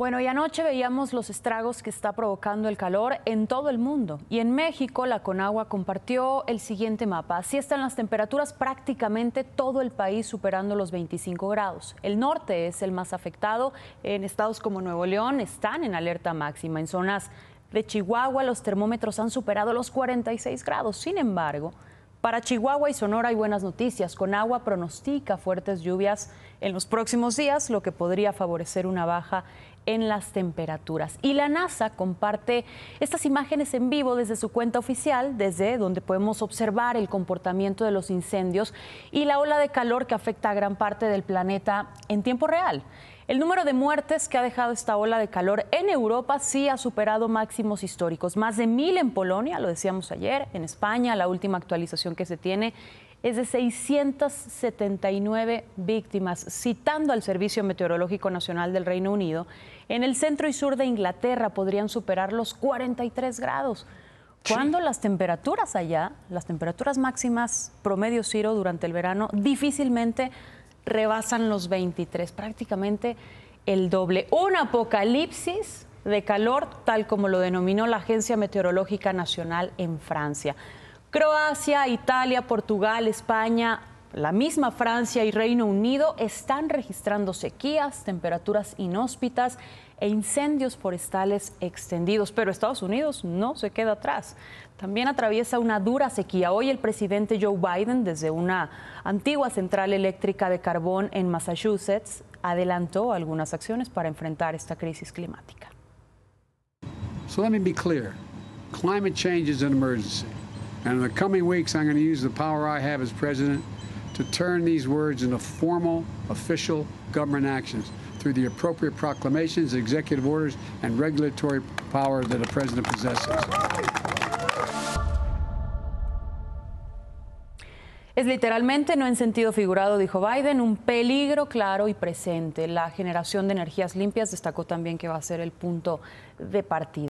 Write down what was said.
Bueno, y anoche veíamos los estragos que está provocando el calor en todo el mundo. Y en México, la Conagua compartió el siguiente mapa. Así están las temperaturas prácticamente todo el país superando los 25 grados. El norte es el más afectado. En estados como Nuevo León están en alerta máxima. En zonas de Chihuahua los termómetros han superado los 46 grados. Sin embargo, para Chihuahua y Sonora hay buenas noticias. Conagua pronostica fuertes lluvias en los próximos días, lo que podría favorecer una baja en las temperaturas. Y la NASA comparte estas imágenes en vivo desde su cuenta oficial, desde donde podemos observar el comportamiento de los incendios y la ola de calor que afecta a gran parte del planeta en tiempo real. El número de muertes que ha dejado esta ola de calor en Europa sí ha superado máximos históricos. Más de 1000 en Polonia, lo decíamos ayer. En España, la última actualización que se tiene es de 679 víctimas. Citando al Servicio Meteorológico Nacional del Reino Unido, en el centro y sur de Inglaterra podrían superar los 43 grados. Cuando las temperaturas allá, las temperaturas máximas promedio, Ciro, durante el verano, difícilmente rebasan los 23, prácticamente el doble. Un apocalipsis de calor, tal como lo denominó la Agencia Meteorológica Nacional en Francia. Croacia, Italia, Portugal, España, la misma Francia y Reino Unido están registrando sequías, temperaturas inhóspitas e incendios forestales extendidos. Pero Estados Unidos no se queda atrás. También atraviesa una dura sequía. Hoy el presidente Joe Biden, desde una antigua central eléctrica de carbón en Massachusetts, adelantó algunas acciones para enfrentar esta crisis climática. So let me be clear. Climate change is an emergency. And in the coming weeks, I'm going to use the power I have as president to turn these words into formal, official government actions through the appropriate proclamations, executive orders, and regulatory power that a president possesses. Es literalmente, no en sentido figurado, dijo Biden, un peligro claro y presente. La generación de energías limpias destacó también que va a ser el punto de partida.